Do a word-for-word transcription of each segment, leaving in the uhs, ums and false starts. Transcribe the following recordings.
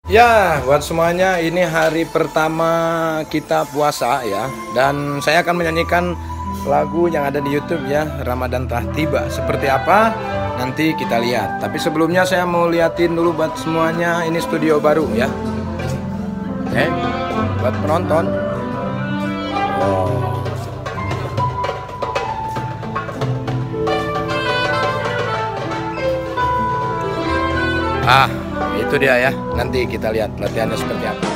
Ya, buat semuanya ini hari pertama kita puasa ya. Dan saya akan menyanyikan lagu yang ada di YouTube ya, Ramadan Telah Tiba. Seperti apa? Nanti kita lihat. Tapi sebelumnya saya mau liatin dulu buat semuanya, ini studio baru ya. Oke, buat penonton. Oh. Ah, itu dia ya. Nanti kita lihat latihannya seperti apa.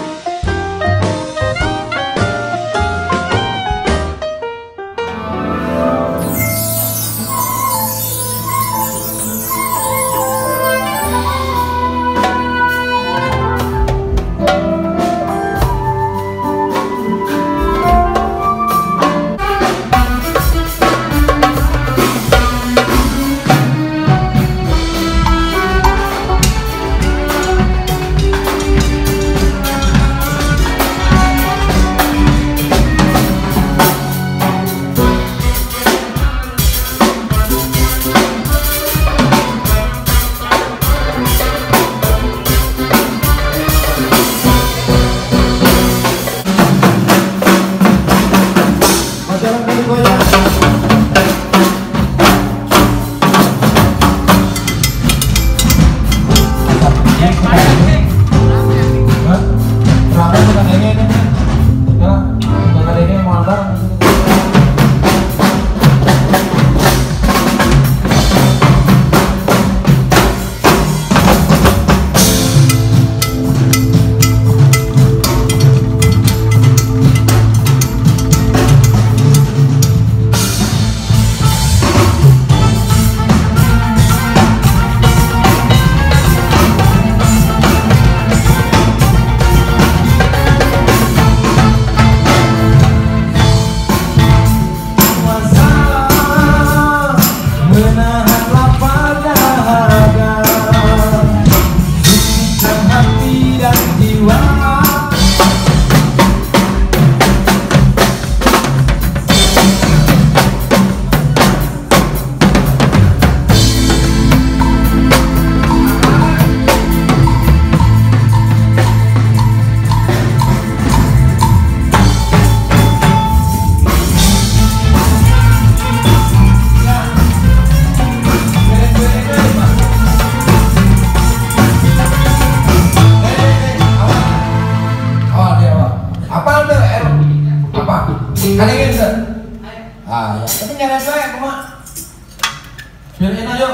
Kalian bisa? Ah ya, tapi jangan saya, cuma biar enak yuk.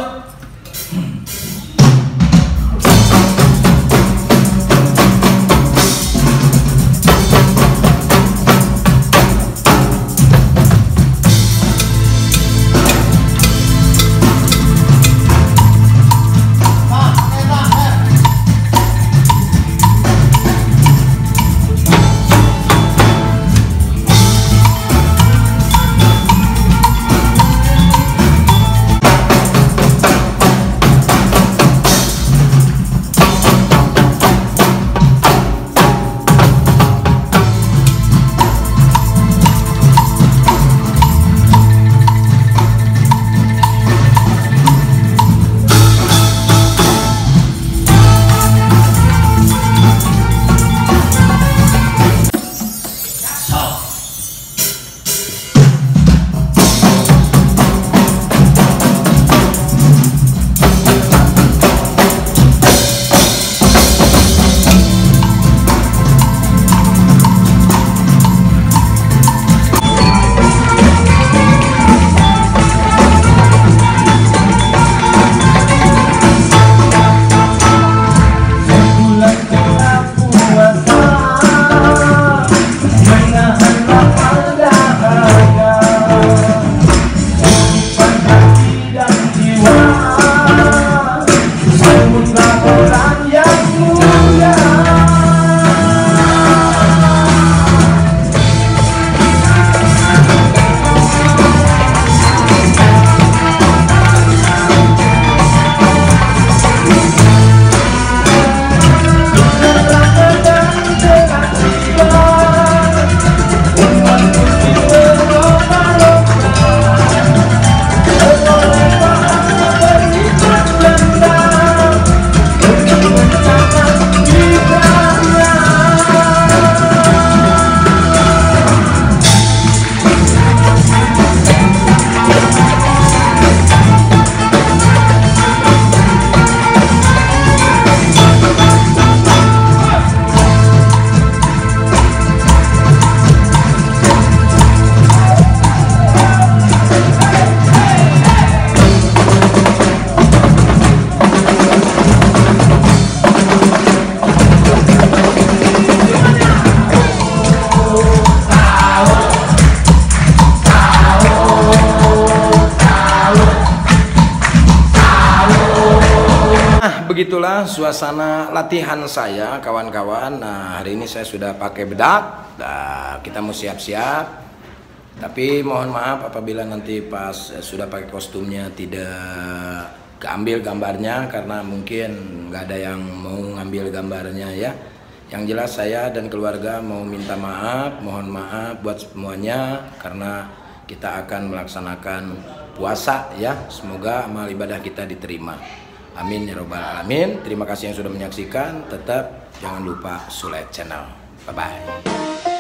begitulah suasana latihan saya kawan-kawan. Nah hari ini saya sudah pakai bedak. Nah, kita mau siap-siap. Tapi mohon maaf apabila nanti pas sudah pakai kostumnya tidak keambil gambarnya, karena mungkin nggak ada yang mau ngambil gambarnya ya. Yang jelas saya dan keluarga mau minta maaf, mohon maaf buat semuanya, karena kita akan melaksanakan puasa ya. Semoga amal ibadah kita diterima. Amin ya robbal alamin. Terima kasih yang sudah menyaksikan. Tetap jangan lupa Sule Channel. Bye bye.